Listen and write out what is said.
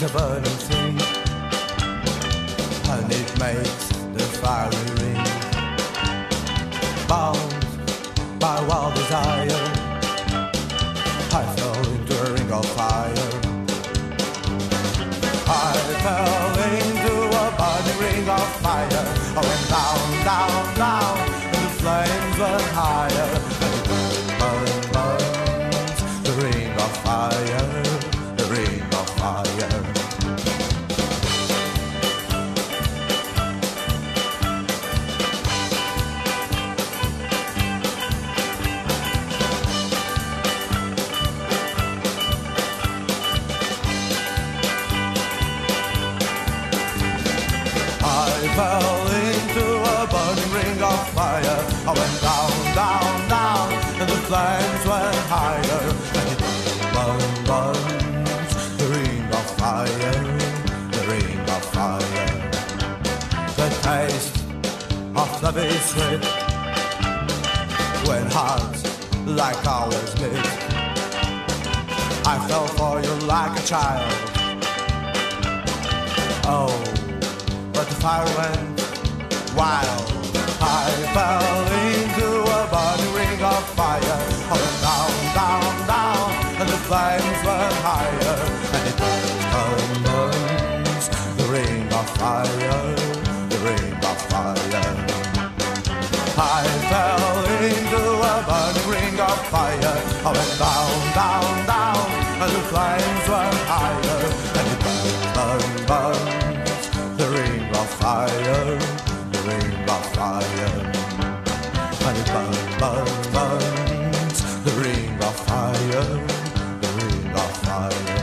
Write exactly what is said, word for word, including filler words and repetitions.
a burning thing, and it makes the fiery ring. Bound by wild desire, I fell into a ring of fire. I fell into a burning ring of fire. I went down, down, down, and the flames went higher. And it burns, burns, the ring of fire, the ring of fire. I fell into a burning ring of fire. I went down, down, down, and the flames went higher. And it burns, burns, the ring of fire, the ring of fire. The taste of love is sweet when hearts like ours meet. I fell for you like a child. Oh, but the fire went wild. I fell into a burning ring of fire. I went down, down, down, and the flames went higher. And it burns, burns, burns, the ring of fire, the ring of fire. I fell into a burning ring of fire. I went down, down, down, and the flames went higher. And it burns, burns, burns, the ring of fire, the ring of fire. And it burns, burns, burns, the ring of fire, the ring of fire.